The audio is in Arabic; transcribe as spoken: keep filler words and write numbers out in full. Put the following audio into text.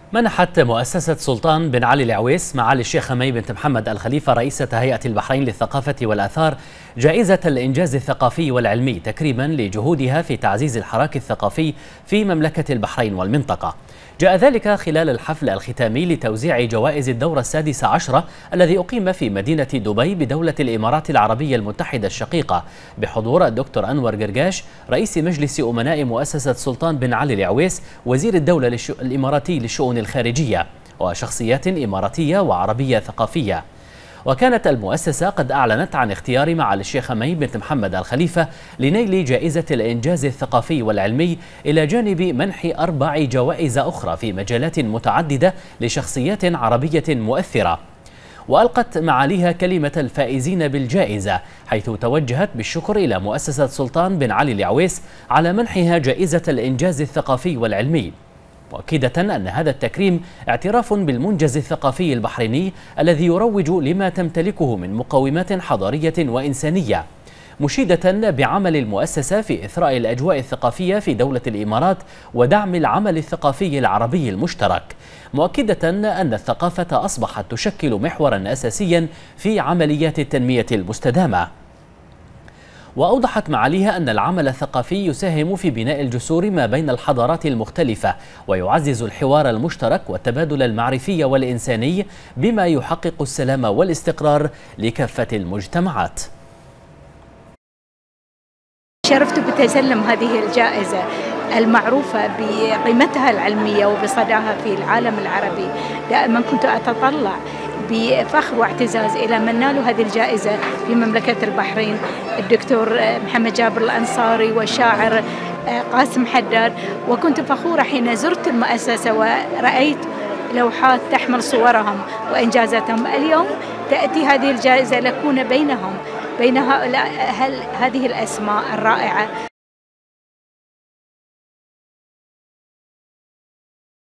منحت مؤسسة سلطان بن علي العويس معالي الشيخة مي بنت محمد الخليفة رئيسة هيئة البحرين للثقافة والآثار جائزة الإنجاز الثقافي والعلمي تكريما لجهودها في تعزيز الحراك الثقافي في مملكة البحرين والمنطقة. جاء ذلك خلال الحفل الختامي لتوزيع جوائز الدورة السادسة عشرة الذي أقيم في مدينة دبي بدولة الإمارات العربية المتحدة الشقيقة بحضور الدكتور أنور قرقاش رئيس مجلس أمناء مؤسسة سلطان بن علي العويس وزير الدولة الإماراتي للشؤون الخارجية وشخصيات إماراتية وعربية ثقافية. وكانت المؤسسة قد أعلنت عن اختيار معالي الشيخة مي بنت محمد الخليفة لنيل جائزة الإنجاز الثقافي والعلمي إلى جانب منح أربع جوائز أخرى في مجالات متعددة لشخصيات عربية مؤثرة. وألقت معاليها كلمة الفائزين بالجائزة حيث توجهت بالشكر إلى مؤسسة سلطان بن علي العويس على منحها جائزة الإنجاز الثقافي والعلمي، مؤكدة أن هذا التكريم اعتراف بالمنجز الثقافي البحريني الذي يروج لما تمتلكه من مقومات حضارية وإنسانية، مشيدة بعمل المؤسسة في إثراء الأجواء الثقافية في دولة الإمارات ودعم العمل الثقافي العربي المشترك، مؤكدة أن الثقافة أصبحت تشكل محورا أساسيا في عمليات التنمية المستدامة. وأوضحت معاليها أن العمل الثقافي يساهم في بناء الجسور ما بين الحضارات المختلفة ويعزز الحوار المشترك والتبادل المعرفي والإنساني بما يحقق السلام والاستقرار لكافة المجتمعات. شرفت بتسلم هذه الجائزة المعروفة بقيمتها العلمية وبصداها في العالم العربي. دائما كنت أتطلع بفخر واعتزاز إلى من نالوا هذه الجائزة في مملكة البحرين، الدكتور محمد جابر الأنصاري والشاعر قاسم حداد. وكنت فخورة حين زرت المؤسسة ورأيت لوحات تحمل صورهم وإنجازاتهم. اليوم تأتي هذه الجائزة لأكون بينهم، بين هؤلاء هذه الأسماء الرائعة.